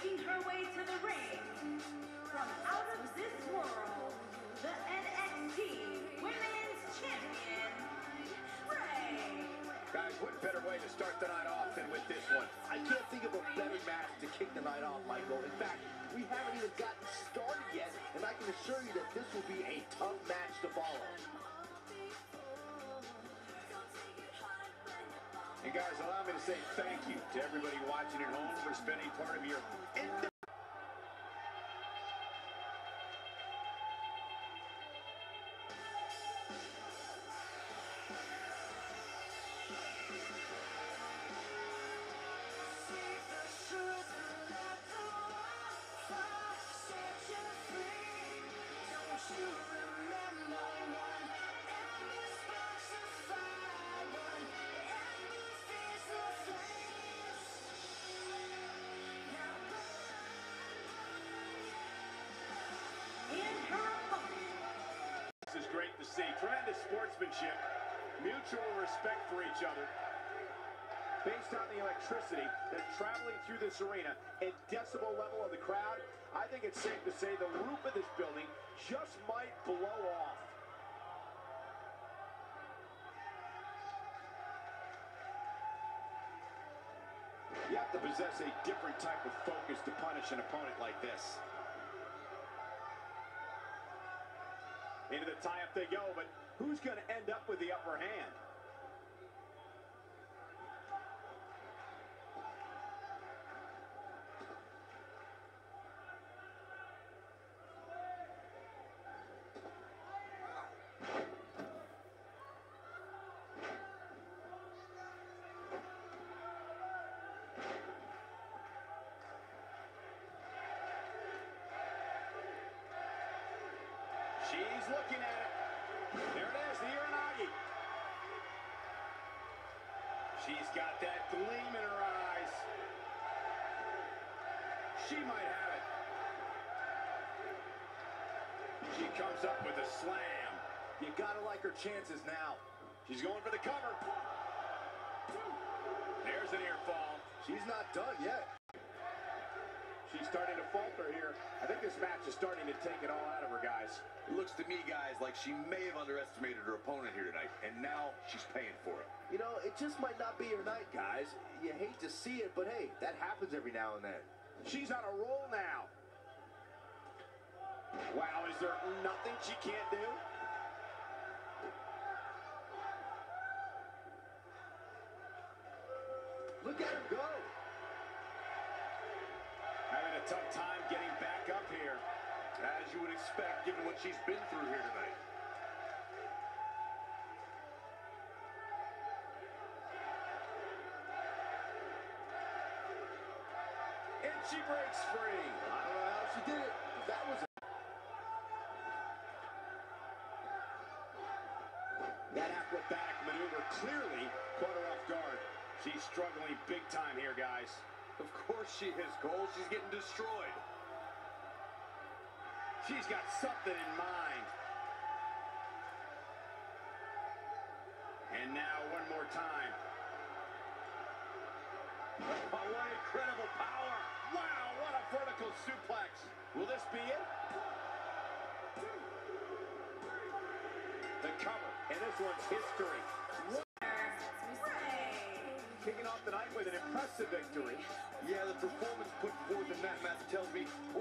making her way to the ring, from out of this world, the NXT Women's Champion, Rey. Guys, what better way to start the night off than with this one? I can't think of a better match to kick the night off, Michael. In fact, we haven't even gotten started yet, and I can assure you that this will be a tough match to follow. And guys, allow me to say thank you to everybody watching at home for spending part of your is great to see. Tremendous sportsmanship, mutual respect for each other. Based on the electricity that's traveling through this arena and decibel level of the crowd, I think it's safe to say the roof of this building just might blow off. You have to possess a different type of focus to punish an opponent like this. Into the tie-up they go, but who's going to end up with the upper hand? She's looking at it. There it is, the Uranagi. She's got that gleam in her eyes. She might have it. She comes up with a slam. You gotta like her chances now. She's going for the cover. There's an ear fall. She's not done yet. She's starting to falter here. I think this match is starting to take it all out of her, guys. It looks to me, guys, like she may have underestimated her opponent here tonight, and now she's paying for it. You know, it just might not be your night, guys. You hate to see it, but hey, that happens every now and then. She's on a roll now. Wow, is there nothing she can't do? Look at her go. Having a tough time getting back up here. As you would expect, given what she's been through here tonight. And she breaks free. I don't know how she did it. That was That acrobatic maneuver clearly caught her off guard. She's struggling big time here, guys. Of course she is, Cole. She's getting destroyed. She's got something in mind. And now one more time. Oh, what incredible power. Wow, what a vertical suplex. Will this be it? The cover, and this one's history. Kicking off the night with an impressive victory. Yeah, the performance put forth in that match tells me